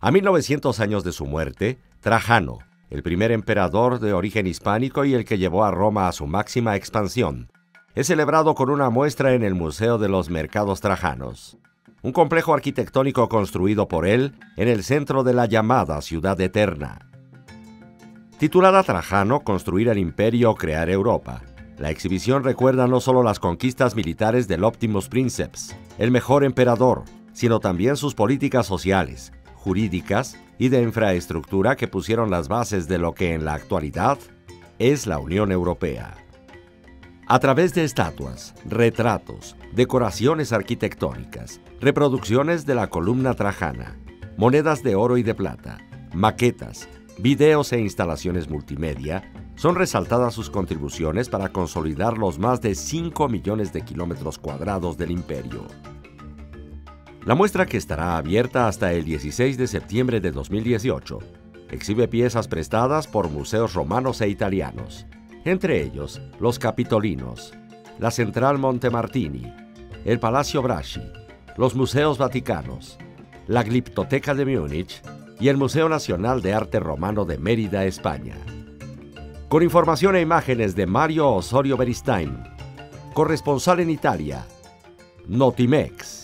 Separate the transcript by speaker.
Speaker 1: A 1900 años de su muerte, Trajano, el primer emperador de origen hispánico y el que llevó a Roma a su máxima expansión, es celebrado con una muestra en el Museo de los Mercados Trajanos, un complejo arquitectónico construido por él en el centro de la llamada Ciudad Eterna. Titulada Trajano, Construir el Imperio o Crear Europa, la exhibición recuerda no solo las conquistas militares del Optimus Princeps, el mejor emperador, sino también sus políticas sociales, jurídicas y de infraestructura que pusieron las bases de lo que en la actualidad es la Unión Europea. A través de estatuas, retratos, decoraciones arquitectónicas, reproducciones de la columna trajana, monedas de oro y de plata, maquetas, videos e instalaciones multimedia, son resaltadas sus contribuciones para consolidar los más de 5 millones de kilómetros cuadrados del imperio. La muestra, que estará abierta hasta el 16 de septiembre de 2018, exhibe piezas prestadas por museos romanos e italianos, entre ellos los Capitolinos, la Central Montemartini, el Palacio Braschi, los Museos Vaticanos, la Gliptoteca de Múnich y el Museo Nacional de Arte Romano de Mérida, España. Con información e imágenes de Mario Osorio Beristain, corresponsal en Italia, Notimex.